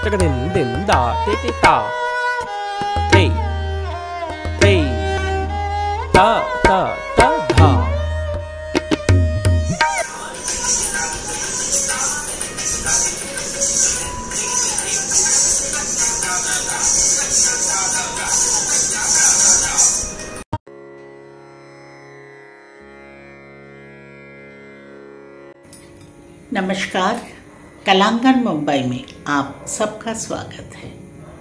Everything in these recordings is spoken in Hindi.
这个叮叮哒滴滴哒，滴滴哒哒哒哒。 नमस्कार, कलांगन मुंबई में आप सबका स्वागत है।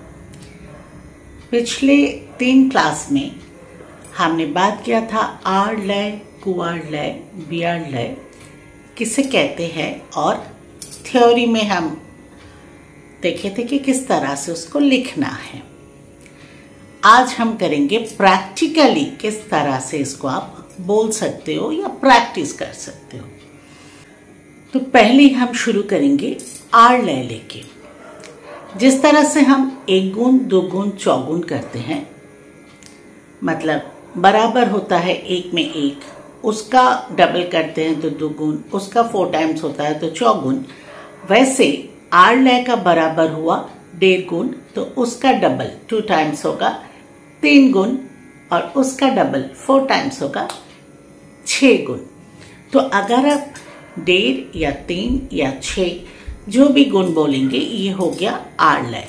पिछले 3 क्लास में हमने बात किया था आड़ लय, कुआड़ लय, बियाड़ लय किसे कहते हैं और थ्योरी में हम देखे थे कि किस तरह से उसको लिखना है। आज हम करेंगे प्रैक्टिकली किस तरह से इसको आप बोल सकते हो या प्रैक्टिस कर सकते हो। तो पहले हम शुरू करेंगे आड़ लय लेके। जिस तरह से हम 1 गुण 2 गुण चौगुन करते हैं, मतलब बराबर होता है 1 में 1, उसका डबल करते हैं तो 2 गुण, उसका 4 टाइम्स होता है तो चौगुन। वैसे आड़ लय का बराबर हुआ 1.5 गुण तो उसका डबल 2 टाइम्स होगा 3 गुण, और उसका डबल 4 टाइम्स होगा 6 गुण। तो अगर आप 1.5 या 3 या 6 जो भी गुण बोलेंगे ये हो गया आड़ लय।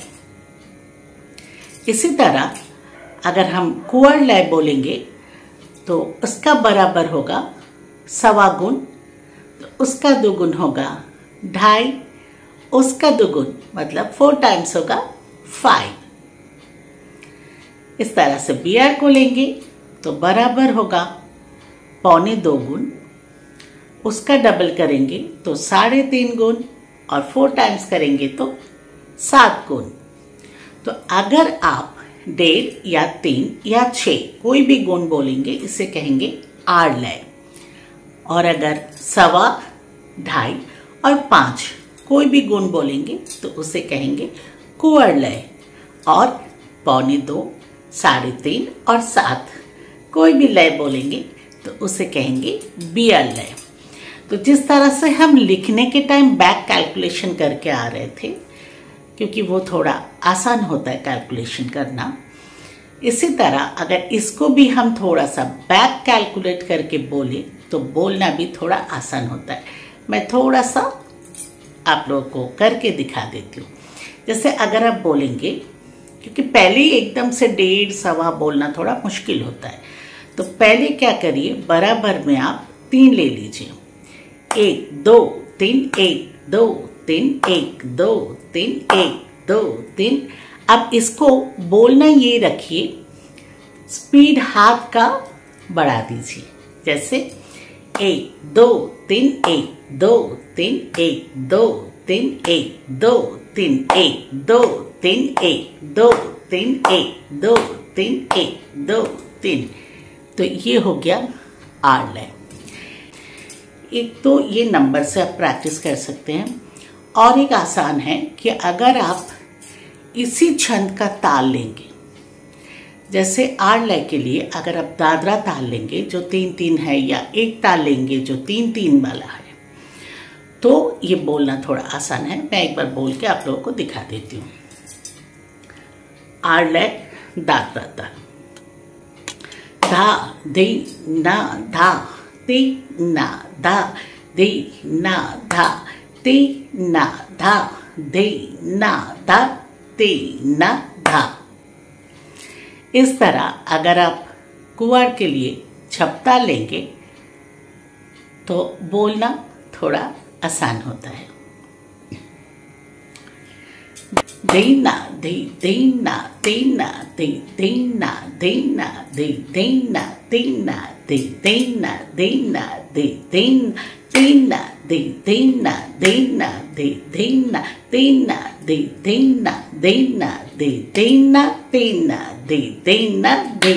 इसी तरह अगर हम कुआड़ लय बोलेंगे तो उसका बराबर होगा 1.25 गुण, तो उसका 2 गुण होगा 2.5, उसका 2 गुण मतलब 4 टाइम्स होगा 5। इस तरह से बियाड़ को लेंगे तो बराबर होगा 2.25 गुण, उसका डबल करेंगे तो 3.5 गुण, और 4 टाइम्स करेंगे तो 7 गुण। तो अगर आप 1.5 या 3 या 6 कोई भी गुण बोलेंगे इसे कहेंगे आड़ लय। और अगर 1.25, 2.5 और 5 कोई भी गुण बोलेंगे तो उसे कहेंगे कुआड़ लय। और 2.25, 3.5 और 7 कोई भी लय बोलेंगे तो उसे कहेंगे बियाड़ लय। तो जिस तरह से हम लिखने के टाइम बैक कैलकुलेशन करके आ रहे थे, क्योंकि वो थोड़ा आसान होता है कैलकुलेशन करना, इसी तरह अगर इसको भी हम थोड़ा सा बैक कैलकुलेट करके बोले तो बोलना भी थोड़ा आसान होता है। मैं थोड़ा सा आप लोगों को करके दिखा देती हूँ। जैसे अगर आप बोलेंगे, क्योंकि पहले ही एकदम से 1.5 1.25 बोलना थोड़ा मुश्किल होता है, तो पहले क्या करिए, बराबर में आप 3 ले लीजिए। 1 2 3 1 2 3 1 2 3 1 2 3। अब इसको बोलना ये रखिए, स्पीड हाथ का बढ़ा दीजिए। जैसे 1 2 3 1 2 3 1 2 3 1 2 3 1 2 3 1 2 3 1 2 3 1 2 3। तो ये हो गया आड़ लय। एक तो ये नंबर से आप प्रैक्टिस कर सकते हैं, और एक आसान है कि अगर आप इसी छंद का ताल लेंगे, जैसे आड़ लय के लिए अगर आप दादरा ताल लेंगे जो 3-3 है, या एक ताल लेंगे जो 3-3 वाला है, तो ये बोलना थोड़ा आसान है। मैं एक बार बोल के आप लोगों को दिखा देती हूँ। आड़ लय दादरा ताल। धा धी ना धा ती ना धा धी ना धा ती ना धा धी ना धा ती ना धा। इस तरह अगर आप कुआड़ के लिए छपता लेंगे तो बोलना थोड़ा आसान होता है। देना दे देना देना दे देना देना दे देना देना दे देना देना दे देना देना दे देना देना दे देना देना दे देना देना दे देना देना दे देना दे।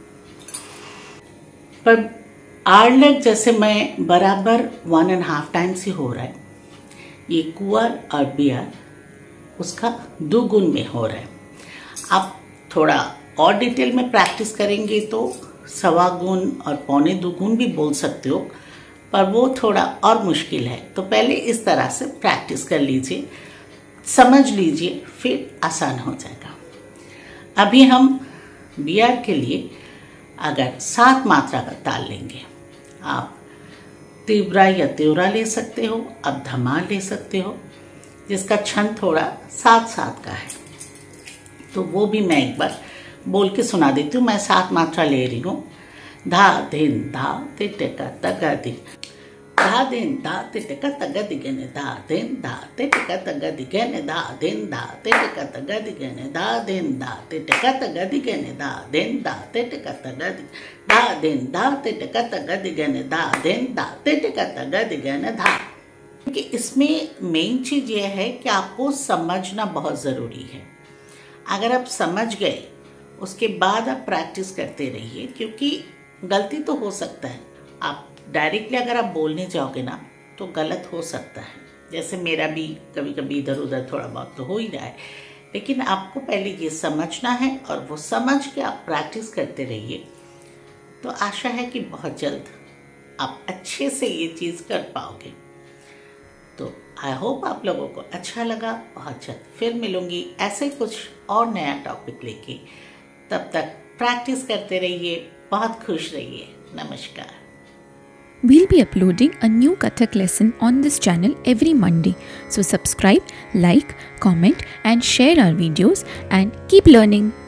पर आड़ लय जैसे मैं बराबर 1.5 टाइम्स ही हो रहा है, ये कुआड़ और बियाड़ उसका 2 गुण में हो रहा है। आप थोड़ा और डिटेल में प्रैक्टिस करेंगे तो 1.25 गुण और 2.25 गुण भी बोल सकते हो, पर वो थोड़ा और मुश्किल है। तो पहले इस तरह से प्रैक्टिस कर लीजिए। समझ लीजिए, फिर आसान हो जाएगा। अभी हम BR के लिए अगर 7 मात्रा का ताल लेंगे, आप तीव्रा या त्योरा ले सकते हो, आप धमाल ले सकते हो, जिसका छंद थोड़ा 7/7 का है। तो वो भी मैं एक बार बोल के सुना देती हूँ। मैं 7 मात्रा ले रही हूँ। धा धिन धा तिटका तगा दि, धा दिन धा तिटका तगा दिगने, धा दिन धा तिटका तगा दिगने, धा दिन धा तिटका तगा दिगने, धा दिन धा तिटका तगा दिगने, धा दिन धा तिटका तगा दि, धा दिन धा तिटका तगा दिगने, धा दिन धा तिटका तगा दिगने धा। क्योंकि इसमें मेन चीज़ ये है कि आपको समझना बहुत ज़रूरी है। अगर आप समझ गए, उसके बाद आप प्रैक्टिस करते रहिए, क्योंकि गलती तो हो सकता है। आप डायरेक्टली अगर आप बोलने जाओगे ना तो गलत हो सकता है। जैसे मेरा भी कभी कभी इधर उधर थोड़ा बहुत तो हो ही रहा है, लेकिन आपको पहले ये समझना है और वो समझ के आप प्रैक्टिस करते रहिए। तो आशा है कि बहुत जल्द आप अच्छे से ये चीज़ कर पाओगे। तो आई होप आप लोगों को अच्छा लगा। बहुत जल्द फिर मिलूंगी ऐसे कुछ और नया टॉपिक लेके। तब तक प्रैक्टिस करते रहिए, बहुत खुश रहिए। नमस्कार। We'll be uploading a new Kathak lesson on this channel every Monday. So subscribe, like, comment and share our videos and keep learning.